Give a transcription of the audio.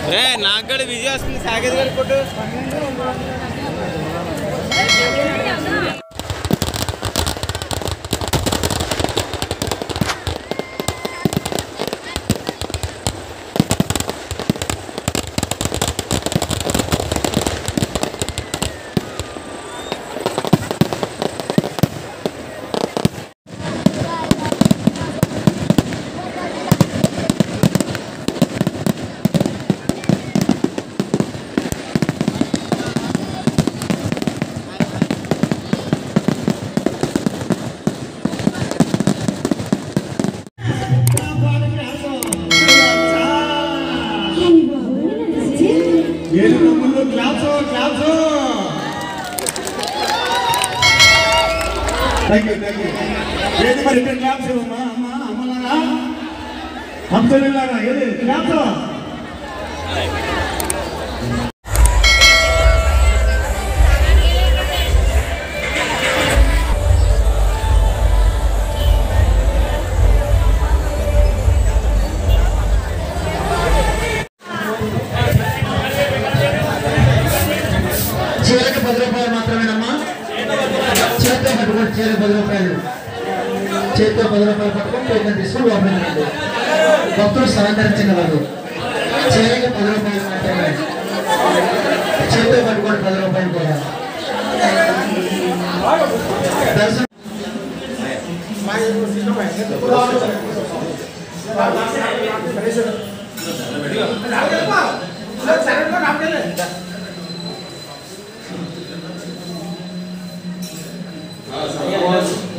రే నాకు కూడా విజయ్ వస్తుంది సాగర్ గారి photo Thank you. Jadi mari kita clap sama Amalana. Alhamdulillah, ini clap so. Cilik 10 రూపాయలు మాత్రమే అమ్మా. చేతితో పట్టుకొని చీర 10 రూపాయలు. చేతితో 10 రూపాయలు పట్టుకొని పేమెంట్ తీసుకొని లోపలికి రండి. భక్తులు సహకరించగలరు. చీరకి 10 రూపాయలు మాత్రమే. చేతితో పట్టుకొని 10 రూపాయలు కూడా. దర్శనం Yes.